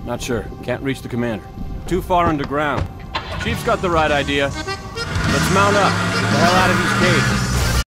Not sure. Can't reach the commander. Too far underground. Chief's got the right idea. Let's mount up. Get the hell out of these caves.